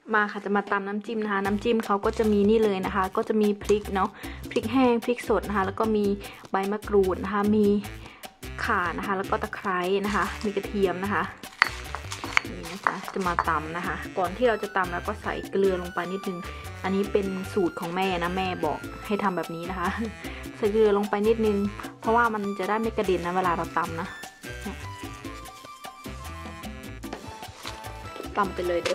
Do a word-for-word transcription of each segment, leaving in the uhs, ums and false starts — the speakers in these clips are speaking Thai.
มาค่ะจะมาตำน้ำจิ้มนะคะน้ำจิ้มเขาก็จะมีนี่เลยนะคะก็จะมีพริกเนาะพริกแห้งพริกสดนะคะแล้วก็มีใบมะกรูดนะคะมีข่านะคะแล้วก็ตะไคร้นะคะมีกระเทียมนะคะนี่นะจ๊ะจะมาตำนะคะก่อนที่เราจะตำแล้วก็ใส่เกลือลงไปนิดนึงอันนี้เป็นสูตรของแม่นะแม่บอกให้ทำแบบนี้นะคะใส่เกลือลงไปนิดนึงเพราะว่ามันจะได้ไม่กระเด็นนะเวลาเราตำนะตำไปเลยเด้อ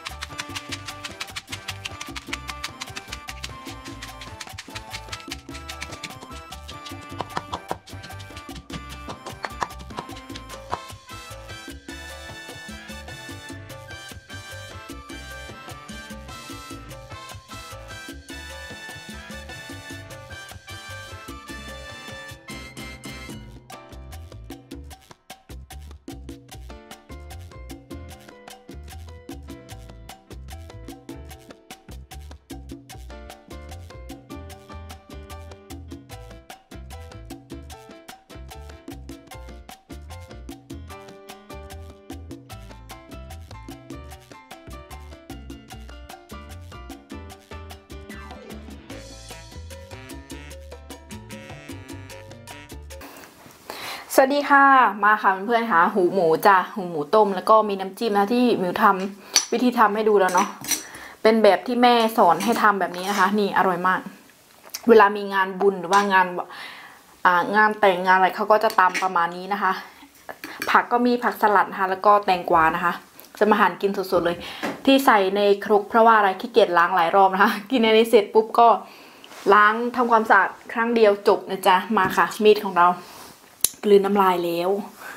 สวัสดีค่ะมาค่ะเพื่อนๆค่ะหูหมูจ้ะหูหมูต้มแล้วก็มีน้ำจิ้มนะที่มิวทำวิธีทำให้ดูแล้วเนาะเป็นแบบที่แม่สอนให้ทำแบบนี้นะคะนี่อร่อยมากเวลามีงานบุญหรือว่างานอ่างานแต่งงานอะไรเขาก็จะตำประมาณนี้นะคะผักก็มีผักสลัดนะคะแล้วก็แตงกวานะคะจะมาหั่นกินสดๆเลยที่ใส่ในครกเพราะว่าอะไรขี้เกียจล้างหลายรอบนะคะกินในนี้เสร็จปุ๊บก็ล้างทำความสะอาดครั้งเดียวจบนะจ๊ะมาค่ะมีดของเรากลืนน้ำลายแล้ว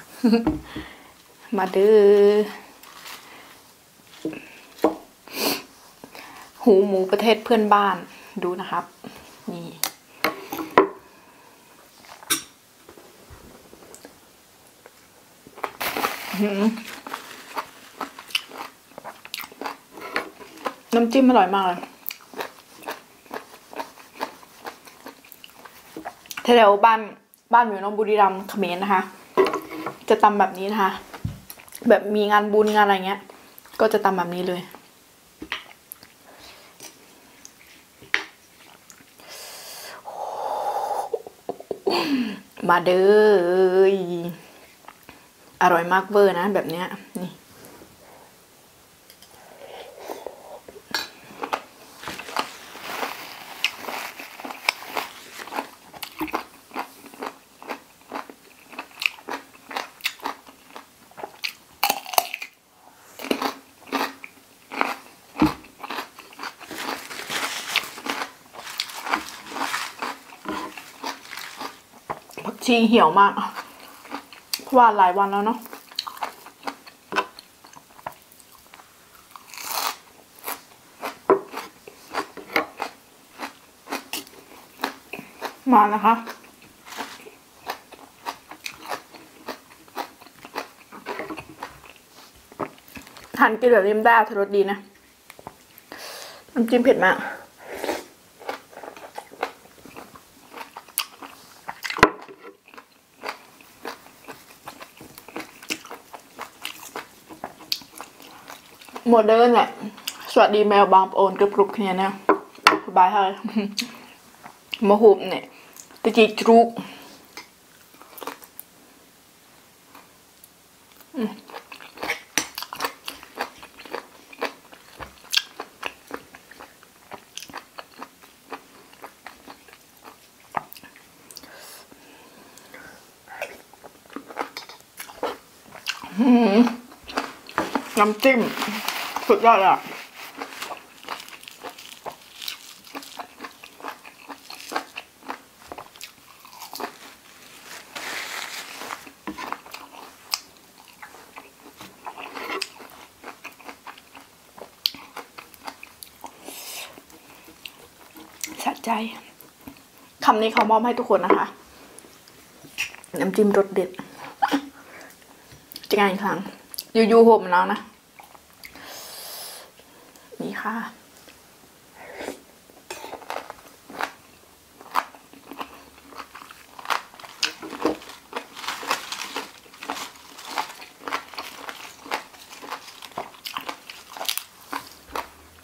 มาเด้อหูหมูประเทศเพื่อนบ้านดูนะครับนี่น้ำจิ้มอร่อยมากเลยแถวบ้านบ้านอยู่น้องบุรีรัมย์เขมรนะคะจะตำแบบนี้นะคะแบบมีงานบุญงานอะไรเงี้ยก็จะตำแบบนี้เลยมาเด้ออร่อยมากเวอร์นะแบบเนี้ยนี่ผักชีเหี่ยวมากเพราะว่าหลายวันแล้วเนาะมานะคะทานกินแบบนี้ได้อรรถรสดีนะน้ำจิ้มเผ็ดมากหมดเดินเนี่ยสวัสดีแมวบางโอนกรุบๆเนี่ยนะสบายเลยมาหุบเนี่ยตะจีจรุกน้ำจิ้มสุดยอดอ่ะสะใจคำนี้เขามอบให้ทุกคนนะคะน้ำจิ้มรสเด็ดจะงานอีกครั้งยูยูโฮมแล้วนะนี่ค่ะ ม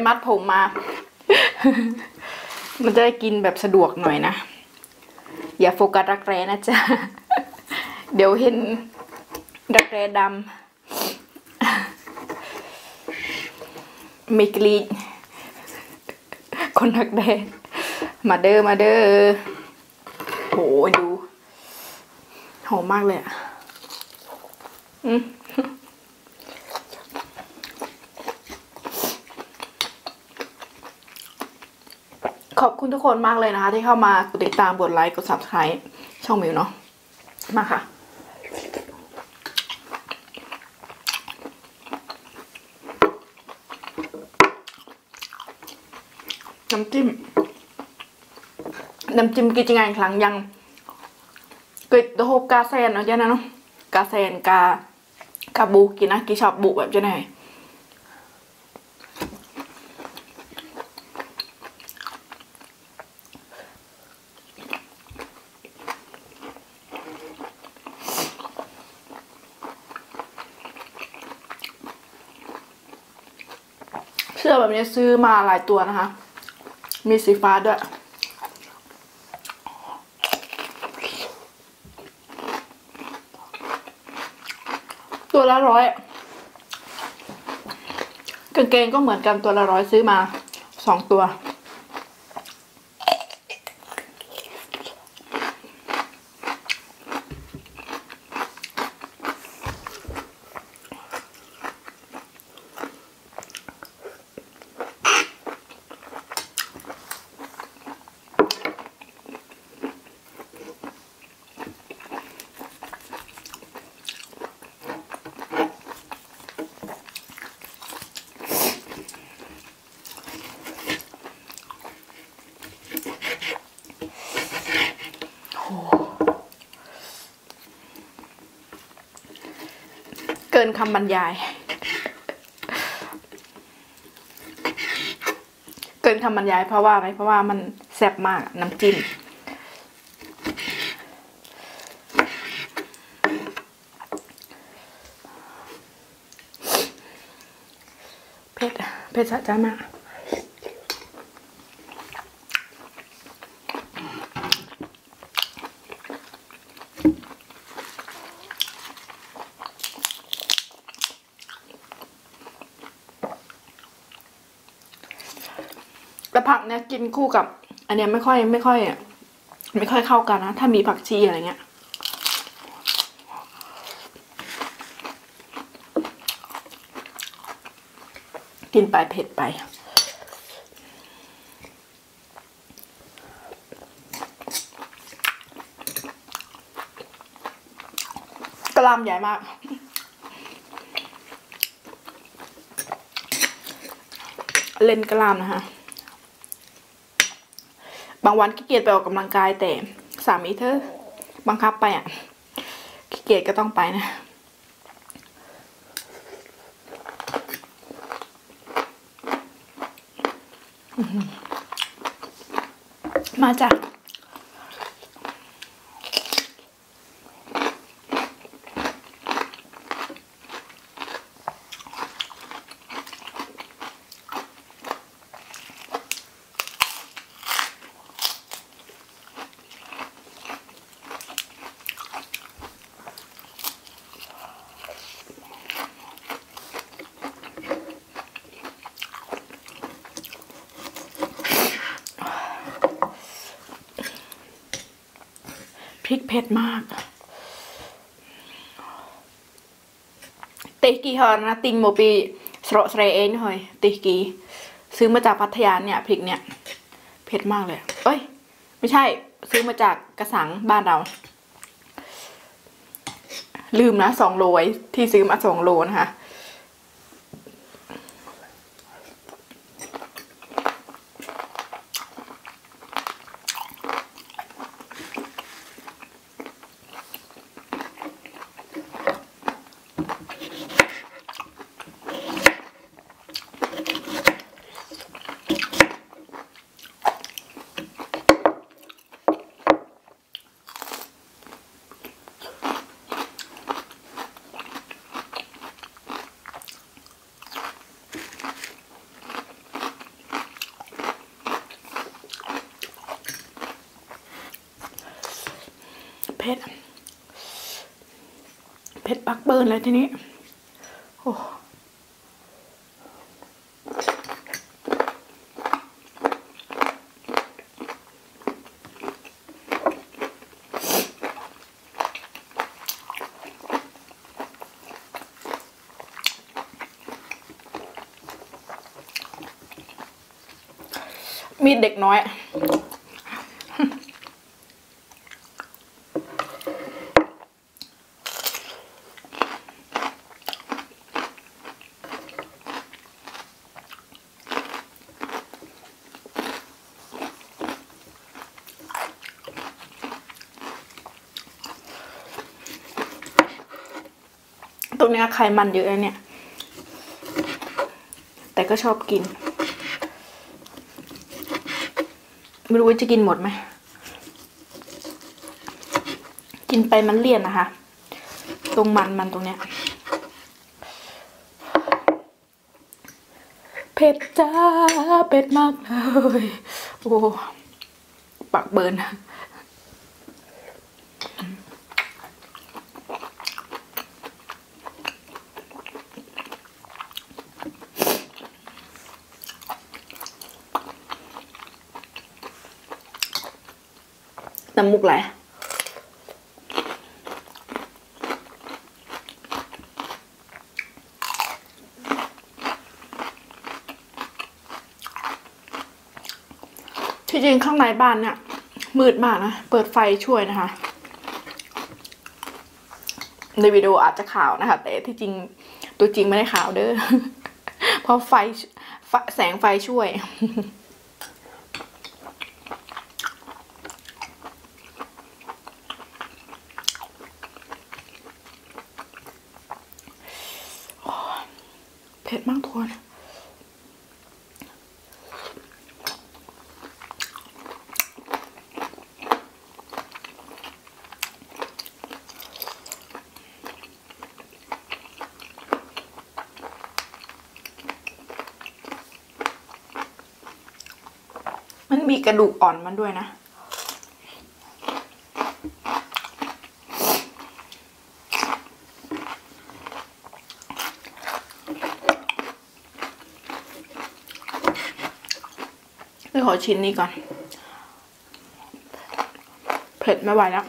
มัดผมมา มันจะได้กินแบบสะดวกหน่อยนะอย่าโฟกัสรักแร้นะจ๊ะ เดี๋ยวเห็นรักแร้ดำไม่กรีดคนรักแร้มาเด้อมาเด้อโหดูหอมมากเลยอ่ะอืมขอบคุณทุกคนมากเลยนะคะที่เข้ามากดติดตามกดไลค์กด ซับสไครบ์ ช่องมิวเนาะมาค่ะน้ำจิ้มน้ำจิ้มกินยังไงครั้งยังเกิดโดบกาแซนเนาะเจ้านะเนาะกาแซนกากาบูกินนะกินชอบบุแบบเจ้าไหนเสื้อแบบนี้ซื้อมาหลายตัวนะคะมีสีฟ้าด้วยตัวละร้อยกางเกงก็เหมือนกันตัวละร้อยซื้อมาสองตัวเกินคำบรรยายเกินคำบรรยายเพราะว่าอะไรเพราะว่ามันแซ่บมากน้ำจิ้มเผ็ดเผ็ดสะใจมากแต่ผักเนี่ยกินคู่กับอันเนี้ยไม่ค่อยไม่ค่อยไม่ค่อยเข้ากันนะถ้ามีผักชีอะไรเงี้ยกินไปเผ็ดไปกล้ามใหญ่มากเล่นกล้ามนะคะบางวันขี้เกียจไปออกกำลังกายแต่สามีเธอบังคับไปอ่ะขี้เกียจก็ต้องไปนะมาจ้ะพริกเผ็ดมากเตกีฮอนนะติงโมปีสระสเรเองหน่อยเตกีซื้อมาจากพัทยาเนี่ยพริกเนี่ยเผ็ดมากเลยเอ้ยไม่ใช่ซื้อมาจากกระสังบ้านเราลืมนะสองโลที่ซื้อมาสองโลนะคะผ็ดเผ็ดปักเบิร์นเลยทีนี้โอ้มีเด็กน้อยตรงนี้ไขมันเยอะเนี่ย แต่ก็ชอบกิน ไม่รู้ว่าจะกินหมดไหม กินไปมันเลี่ยนนะคะ ตรงมันมันตรงเนี้ยเผ็ดจ้าเผ็ดมากเลยโอ้ปากเบิร์นน้ำมูกไหลที่จริงข้างในบ้านเนี่ยมืดมากนะเปิดไฟช่วยนะคะในวิดีโออาจจะขาวนะคะแต่ที่จริงตัวจริงไม่ได้ขาวเด้อ เพราะไฟแสงไฟช่วยเผ็ดมากทุกคนมันมีกระดูกอ่อนมันด้วยนะไปขอชิ้นนี้ก่อนเผ็ดไม่ไหวแล้ว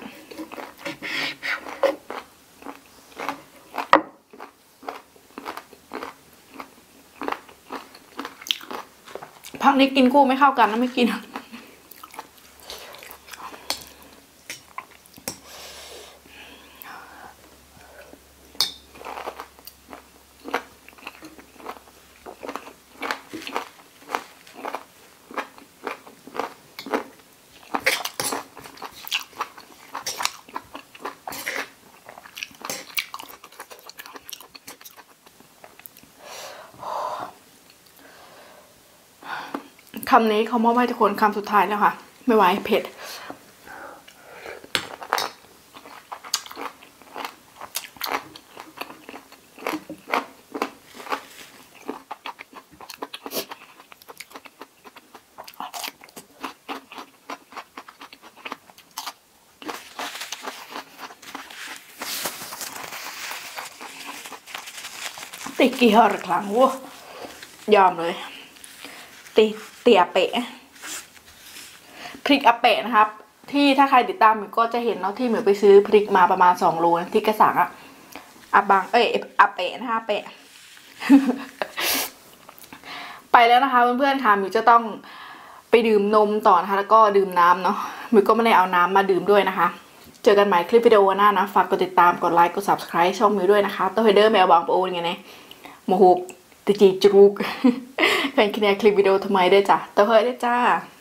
พักนี้กินกู้ไม่เข้ากันนะไม่กินคำนี้เขามอบให้ทุกคนคำสุดท้ายแล้วค่ะไม่ไหวเผ็ดติกี่หอครั้งวะยอมเลยตีเตียเปะพริกอาเปะนะครับที่ถ้าใครติดตามหมิวก็จะเห็นเนาะที่หมิวไปซื้อพริกมาประมาณสองโลนะที่กระสังอะอาบังเอ้ยอาเปะนะคะเปะ ไปแล้วนะคะเพื่อนๆค่ะหมิวจะต้องไปดื่มนมต่อนะคะแล้วก็ดื่มน้ำเนาะหมิวก็ไม่ได้เอาน้ำมาดื่มด้วยนะคะเจอกันใหม่คลิปวิดีโอหน้านะฝากกดติดตามกดไลค์กด ซับสไครบ์ ช่องหมิวด้วยนะคะตัวเฮเดอร์แมวบางปะโอนไงเนี่ยโมโหตะจีจุกเป็นคลิปวิดีโอทำไมได้จ้ะตัวเฮได้จ้า